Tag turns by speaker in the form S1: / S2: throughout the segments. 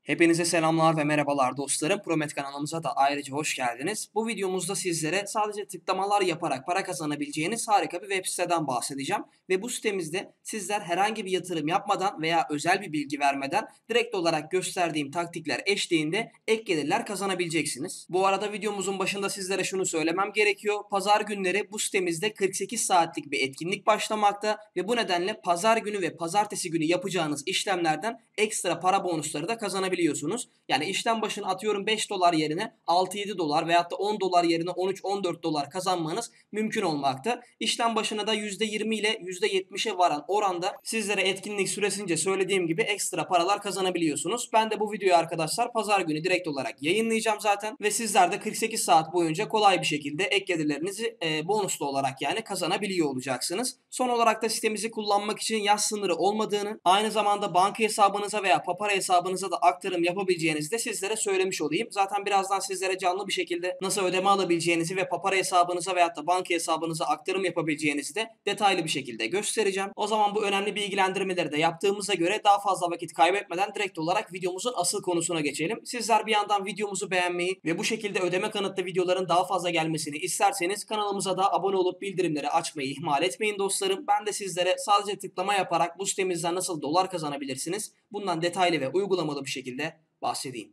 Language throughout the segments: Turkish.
S1: Hepinize selamlar ve merhabalar dostlarım. Promet kanalımıza da ayrıca hoş geldiniz. Bu videomuzda sizlere sadece tıklamalar yaparak para kazanabileceğiniz harika bir web siteden bahsedeceğim. Ve bu sitemizde sizler herhangi bir yatırım yapmadan veya özel bir bilgi vermeden direkt olarak gösterdiğim taktikler eşliğinde ek gelirler kazanabileceksiniz. Bu arada videomuzun başında sizlere şunu söylemem gerekiyor. Pazar günleri bu sitemizde 48 saatlik bir etkinlik başlamakta ve bu nedenle pazar günü ve pazartesi günü yapacağınız işlemlerden ekstra para bonusları da kazanabilirsiniz. Yani işlem başına atıyorum 5 dolar yerine 6-7 dolar veyahut da 10 dolar yerine 13-14 dolar kazanmanız mümkün olmakta. İşlem başına da %20 ile %70'e varan oranda sizlere etkinlik süresince söylediğim gibi ekstra paralar kazanabiliyorsunuz. Ben de bu videoyu arkadaşlar pazar günü direkt olarak yayınlayacağım zaten ve sizler de 48 saat boyunca kolay bir şekilde ek gelirlerinizi bonuslu olarak yani kazanabiliyor olacaksınız. Son olarak da sitemizi kullanmak için yaş sınırı olmadığını, aynı zamanda banka hesabınıza veya Papara hesabınıza da aktarım yapabileceğinizi de sizlere söylemiş olayım. Zaten birazdan sizlere canlı bir şekilde nasıl ödeme alabileceğinizi ve Papara hesabınıza veyahut da banka hesabınıza aktarım yapabileceğinizi de detaylı bir şekilde göstereceğim. O zaman bu önemli bilgilendirmeleri de yaptığımıza göre daha fazla vakit kaybetmeden direkt olarak videomuzun asıl konusuna geçelim. Sizler bir yandan videomuzu beğenmeyi ve bu şekilde ödeme kanıtlı videoların daha fazla gelmesini isterseniz kanalımıza da abone olup bildirimleri açmayı ihmal etmeyin dostlarım. Ben de sizlere sadece tıklama yaparak bu sitemizden nasıl dolar kazanabilirsiniz bundan detaylı ve uygulamalı bir şekilde bahsedeyim.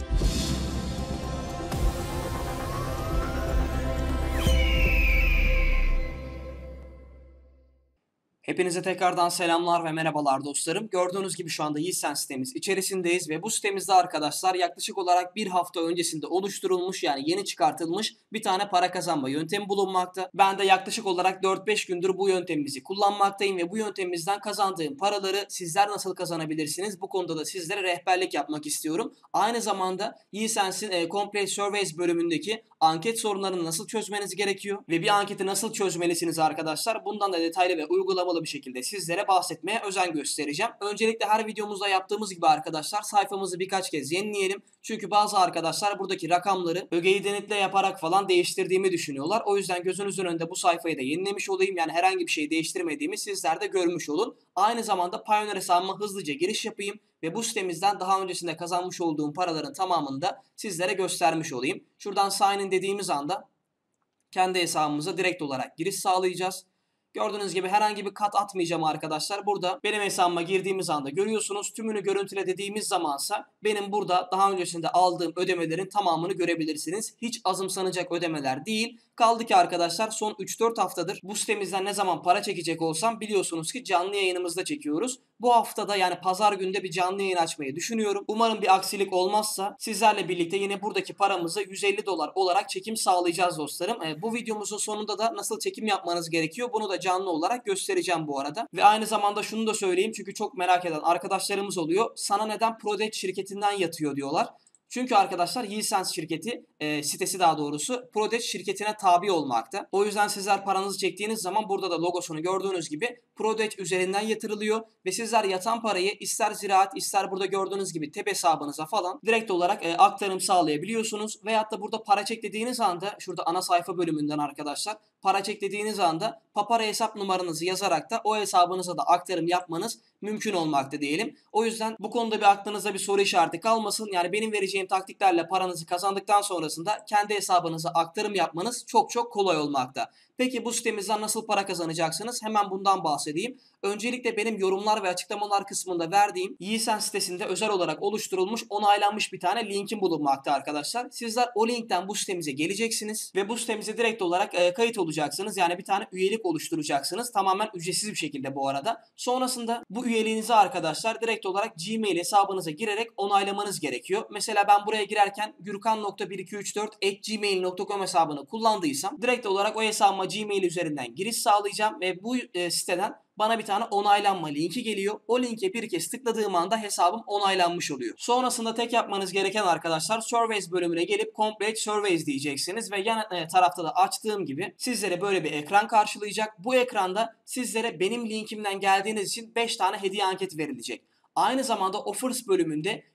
S1: Hepinize tekrardan selamlar ve merhabalar dostlarım. Gördüğünüz gibi şu anda Yiğitsen sitemiz içerisindeyiz ve bu sitemizde arkadaşlar yaklaşık olarak bir hafta öncesinde oluşturulmuş yani yeni çıkartılmış bir tane para kazanma yöntemi bulunmakta. Ben de yaklaşık olarak 4-5 gündür bu yöntemimizi kullanmaktayım ve bu yöntemimizden kazandığım paraları sizler nasıl kazanabilirsiniz? Bu konuda da sizlere rehberlik yapmak istiyorum. Aynı zamanda Yiğitsens'in Complete Surveys bölümündeki anket sorunlarını nasıl çözmeniz gerekiyor ve bir anketi nasıl çözmelisiniz arkadaşlar? Bundan da detaylı ve uygulamalı bir şekilde sizlere bahsetmeye özen göstereceğim. Öncelikle her videomuzda yaptığımız gibi arkadaşlar sayfamızı birkaç kez yenileyelim. Çünkü bazı arkadaşlar buradaki rakamları ögeyi denetle yaparak falan değiştirdiğimi düşünüyorlar. O yüzden gözünüzün önünde bu sayfayı da yenilemiş olayım. Yani herhangi bir şey değiştirmediğimi sizler de görmüş olun. Aynı zamanda Pioneer hesabıma hızlıca giriş yapayım ve bu sitemizden daha öncesinde kazanmış olduğum paraların tamamını da sizlere göstermiş olayım. Şuradan sign in dediğimiz anda kendi hesabımıza direkt olarak giriş sağlayacağız. Gördüğünüz gibi herhangi bir kat atmayacağım arkadaşlar. Burada benim hesabıma girdiğimiz anda görüyorsunuz. Tümünü görüntüle dediğimiz zamansa benim burada daha öncesinde aldığım ödemelerin tamamını görebilirsiniz. Hiç azımsanacak ödemeler değil. Kaldı ki arkadaşlar son 3-4 haftadır bu sitemizden ne zaman para çekecek olsam biliyorsunuz ki canlı yayınımızda çekiyoruz. Bu haftada yani pazar günde bir canlı yayın açmayı düşünüyorum. Umarım bir aksilik olmazsa sizlerle birlikte yine buradaki paramızı 150 dolar olarak çekim sağlayacağız dostlarım. Bu videomuzun sonunda da nasıl çekim yapmanız gerekiyor bunu da canlı olarak göstereceğim bu arada. Ve aynı zamanda şunu da söyleyeyim çünkü çok merak eden arkadaşlarımız oluyor. Sana neden Prodec şirketinden yatıyor diyorlar. Çünkü arkadaşlar Yiğitsens şirketi sitesi daha doğrusu Prodec şirketine tabi olmakta. O yüzden sizler paranızı çektiğiniz zaman burada da logosunu gördüğünüz gibi Prodec üzerinden yatırılıyor ve sizler yatan parayı ister ziraat ister burada gördüğünüz gibi TEP hesabınıza falan direkt olarak aktarım sağlayabiliyorsunuz. Veyahut da burada para çek dediğiniz anda şurada ana sayfa bölümünden arkadaşlar para çek dediğiniz anda Papara hesap numaranızı yazarak da o hesabınıza da aktarım yapmanız mümkün olmakta diyelim. O yüzden bu konuda bir aklınızda bir soru işareti kalmasın. Yani benim vereceğim taktiklerle paranızı kazandıktan sonrasında kendi hesabınıza aktarım yapmanız çok çok kolay olmakta. Peki bu sitemizden nasıl para kazanacaksınız? Hemen bundan bahsedeyim. Öncelikle benim yorumlar ve açıklamalar kısmında verdiğim Yiğitsen sitesinde özel olarak oluşturulmuş, onaylanmış bir tane linkim bulunmakta arkadaşlar. Sizler o linkten bu sitemize geleceksiniz ve bu sitemize direkt olarak kayıt olacaksınız. Yani bir tane üyelik oluşturacaksınız. Tamamen ücretsiz bir şekilde bu arada. Sonrasında bu üyeliğinizi arkadaşlar direkt olarak Gmail hesabınıza girerek onaylamanız gerekiyor. Mesela ben buraya girerken gürkan.1234@gmail.com hesabını kullandıysam direkt olarak o hesabıma Gmail üzerinden giriş sağlayacağım ve bu siteden bana bir tane onaylanma linki geliyor. O linke bir kez tıkladığım anda hesabım onaylanmış oluyor. Sonrasında tek yapmanız gereken arkadaşlar Surveys bölümüne gelip Complete Surveys diyeceksiniz ve yan tarafta da açtığım gibi sizlere böyle bir ekran karşılayacak. Bu ekranda sizlere benim linkimden geldiğiniz için 5 tane hediye anketi verilecek. Aynı zamanda Offers bölümünde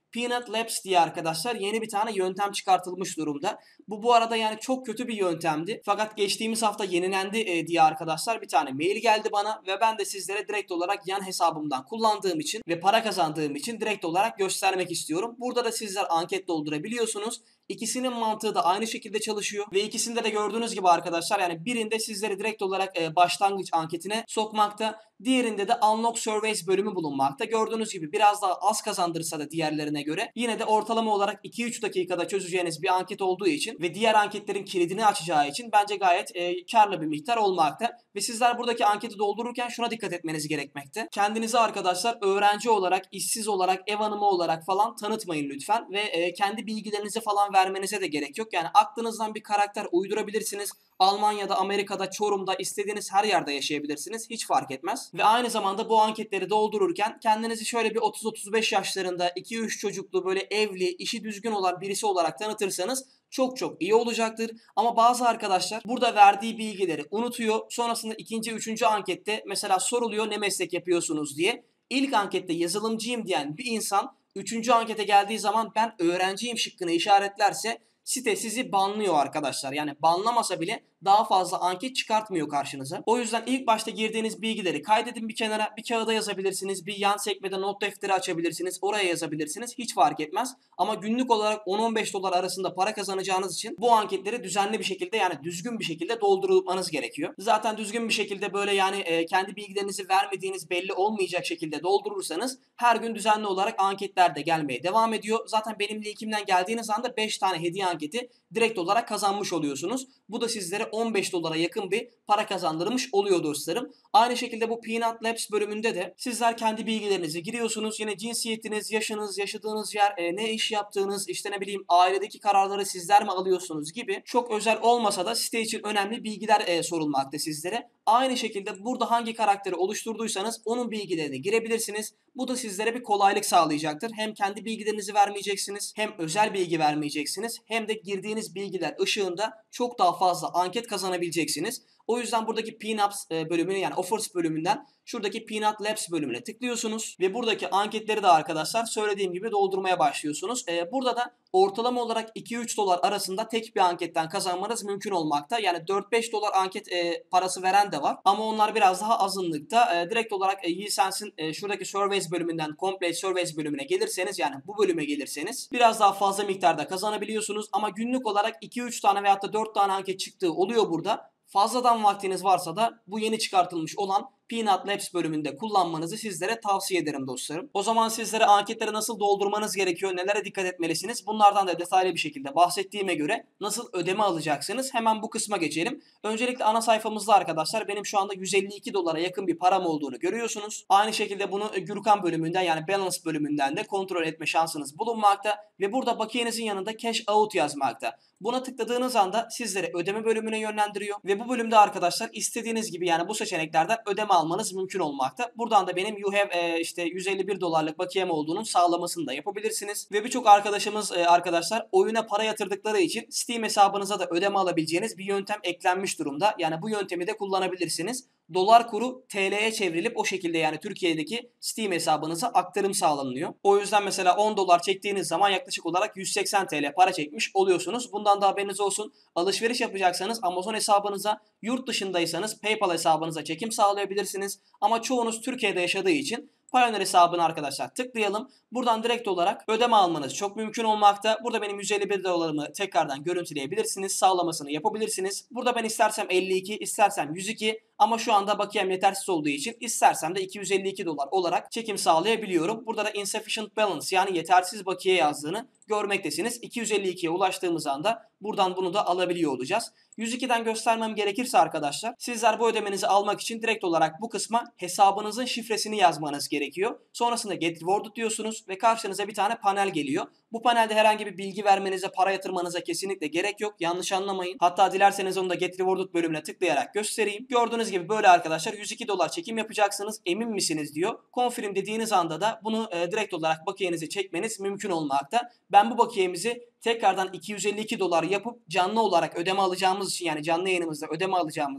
S1: Peanut Labs diye arkadaşlar yeni bir tane yöntem çıkartılmış durumda. Bu arada yani çok kötü bir yöntemdi. Fakat geçtiğimiz hafta yenilendi diye arkadaşlar bir tane mail geldi bana ve ben de sizlere direkt olarak yan hesabımdan kullandığım için ve para kazandığım için direkt olarak göstermek istiyorum. Burada da sizler anket doldurabiliyorsunuz. İkisinin mantığı da aynı şekilde çalışıyor ve ikisinde de gördüğünüz gibi arkadaşlar yani birinde sizleri direkt olarak başlangıç anketine sokmakta, diğerinde de Unlock Surveys bölümü bulunmakta. Gördüğünüz gibi biraz daha az kazandırsa da diğerlerine göre yine de ortalama olarak 2-3 dakikada çözeceğiniz bir anket olduğu için ve diğer anketlerin kilidini açacağı için bence gayet karlı bir miktar olmakta. Ve sizler buradaki anketi doldururken şuna dikkat etmeniz gerekmekte. Kendinizi arkadaşlar öğrenci olarak, işsiz olarak, ev hanımı olarak falan tanıtmayın lütfen. Ve kendi bilgilerinizi falan vermenize de gerek yok. Yani aklınızdan bir karakter uydurabilirsiniz. Almanya'da, Amerika'da, Çorum'da istediğiniz her yerde yaşayabilirsiniz. Hiç fark etmez. Ve aynı zamanda bu anketleri doldururken kendinizi şöyle bir 30-35 yaşlarında 2-3 çocuklu böyle evli, işi düzgün olan birisi olarak tanıtırsanız çok çok iyi olacaktır. Ama bazı arkadaşlar burada verdiği bilgileri unutuyor. Sonrasında ikinci, üçüncü ankette mesela soruluyor ne meslek yapıyorsunuz diye. İlk ankette yazılımcıyım diyen bir insan üçüncü ankete geldiği zaman ben öğrenciyim şıkkını işaretlerse site sizi banlıyor arkadaşlar. Yani banlamasa bile daha fazla anket çıkartmıyor karşınıza. O yüzden ilk başta girdiğiniz bilgileri kaydedin bir kenara, bir kağıda yazabilirsiniz, bir yan sekmede not defteri açabilirsiniz, oraya yazabilirsiniz. Hiç fark etmez. Ama günlük olarak 10-15 dolar arasında para kazanacağınız için bu anketleri düzenli bir şekilde yani düzgün bir şekilde doldurmanız gerekiyor. Zaten düzgün bir şekilde böyle yani kendi bilgilerinizi vermediğiniz belli olmayacak şekilde doldurursanız her gün düzenli olarak anketler de gelmeye devam ediyor. Zaten benim linkimden geldiğiniz anda 5 tane hediye anketi direkt olarak kazanmış oluyorsunuz. Bu da sizlere 15 dolara yakın bir para kazandırmış oluyor dostlarım. Aynı şekilde bu Peanut Labs bölümünde de sizler kendi bilgilerinizi giriyorsunuz. Yine cinsiyetiniz, yaşınız, yaşadığınız yer, ne iş yaptığınız, işte ne bileyim ailedeki kararları sizler mi alıyorsunuz gibi çok özel olmasa da site için önemli bilgiler sorulmakta sizlere. Aynı şekilde burada hangi karakteri oluşturduysanız onun bilgilerini girebilirsiniz. Bu da sizlere bir kolaylık sağlayacaktır. Hem kendi bilgilerinizi vermeyeceksiniz, hem özel bilgi vermeyeceksiniz, hem de girdiğiniz bilgiler ışığında çok daha fazla anket kazanabileceksiniz. O yüzden buradaki Peanuts bölümünü yani Offers bölümünden şuradaki Peanut Labs bölümüne tıklıyorsunuz ve buradaki anketleri de arkadaşlar söylediğim gibi doldurmaya başlıyorsunuz. Burada da ortalama olarak 2-3 dolar arasında tek bir anketten kazanmanız mümkün olmakta. Yani 4-5 dolar anket parası veren de var ama onlar biraz daha azınlıkta. Direkt olarak Yisense'in şuradaki Surveys bölümünden Complete Surveys bölümüne gelirseniz yani bu bölüme gelirseniz biraz daha fazla miktarda kazanabiliyorsunuz ama günlük olarak 2-3 tane veyahut da 4 tane anket çıktığı oluyor burada. Fazladan vaktiniz varsa da bu yeni çıkartılmış olan Peanut Labs bölümünde kullanmanızı sizlere tavsiye ederim dostlarım. O zaman sizlere anketleri nasıl doldurmanız gerekiyor, nelere dikkat etmelisiniz bunlardan da detaylı bir şekilde bahsettiğime göre nasıl ödeme alacaksınız hemen bu kısma geçelim. Öncelikle ana sayfamızda arkadaşlar benim şu anda 152 dolara yakın bir param olduğunu görüyorsunuz. Aynı şekilde bunu Gürkan bölümünden yani Balance bölümünden de kontrol etme şansınız bulunmakta ve burada bakiyenizin yanında Cash Out yazmakta. Buna tıkladığınız anda sizleri ödeme bölümüne yönlendiriyor ve bu bölümde arkadaşlar istediğiniz gibi yani bu seçeneklerden ödeme almanız mümkün olmakta. Buradan da benim you have işte 151 dolarlık bakiyem olduğunun sağlamasını da yapabilirsiniz. Ve birçok arkadaşımız arkadaşlar oyuna para yatırdıkları için Steam hesabınıza da ödeme alabileceğiniz bir yöntem eklenmiş durumda. Yani bu yöntemi de kullanabilirsiniz. Dolar kuru TL'ye çevrilip o şekilde yani Türkiye'deki Steam hesabınıza aktarım sağlanıyor. O yüzden mesela 10 dolar çektiğiniz zaman yaklaşık olarak 180 TL para çekmiş oluyorsunuz. Bundan da haberiniz olsun. Alışveriş yapacaksanız Amazon hesabınıza, yurt dışındaysanız PayPal hesabınıza çekim sağlayabilirsiniz. Ama çoğunuz Türkiye'de yaşadığı için Payoneer hesabını arkadaşlar tıklayalım. Buradan direkt olarak ödeme almanız çok mümkün olmakta. Burada benim 151 dolarımı tekrardan görüntüleyebilirsiniz. Sağlamasını yapabilirsiniz. Burada ben istersem 52, istersem 102 ama şu anda bakiyem yetersiz olduğu için istersem de 252 dolar olarak çekim sağlayabiliyorum. Burada da insufficient balance yani yetersiz bakiye yazdığını görmektesiniz. 252'ye ulaştığımız anda buradan bunu da alabiliyor olacağız. 102'den göstermem gerekirse arkadaşlar sizler bu ödemenizi almak için direkt olarak bu kısma hesabınızın şifresini yazmanız gerekiyor. Sonrasında get rewarded diyorsunuz ve karşınıza bir tane panel geliyor. Bu panelde herhangi bir bilgi vermenize, para yatırmanıza kesinlikle gerek yok. Yanlış anlamayın. Hatta dilerseniz onu da get rewarded bölümüne tıklayarak göstereyim. Gördüğünüz gibi böyle arkadaşlar 102 dolar çekim yapacaksınız. Emin misiniz diyor. Confirm dediğiniz anda da bunu direkt olarak bakiyenizi çekmeniz mümkün olmakta. Ben bu bakiyemizi tekrardan 252 dolar yapıp canlı olarak ödeme alacağımız için yani canlı yayınımızda ödeme alacağımız için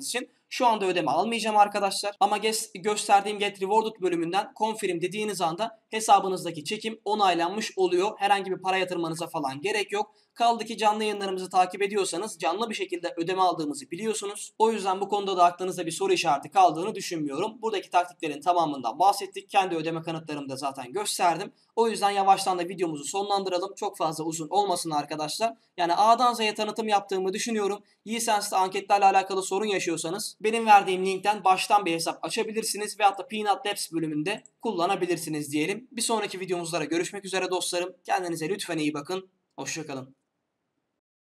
S1: Şu anda ödeme almayacağım arkadaşlar. Ama gösterdiğim Get Rewarded bölümünden confirm dediğiniz anda hesabınızdaki çekim onaylanmış oluyor. Herhangi bir para yatırmanıza falan gerek yok. Kaldı ki canlı yayınlarımızı takip ediyorsanız canlı bir şekilde ödeme aldığımızı biliyorsunuz. O yüzden bu konuda da aklınızda bir soru işareti kaldığını düşünmüyorum. Buradaki taktiklerin tamamından bahsettik. Kendi ödeme kanıtlarımı da zaten gösterdim. O yüzden yavaştan da videomuzu sonlandıralım. Çok fazla uzun olmasın arkadaşlar. Yani A'dan Z'ye tanıtım yaptığımı düşünüyorum. Yeesense'de anketlerle alakalı sorun yaşıyorsanız benim verdiğim linkten baştan bir hesap açabilirsiniz ve hatta Peanut Labs bölümünde kullanabilirsiniz diyelim. Bir sonraki videomuzda görüşmek üzere dostlarım. Kendinize lütfen iyi bakın. Hoşça kalın.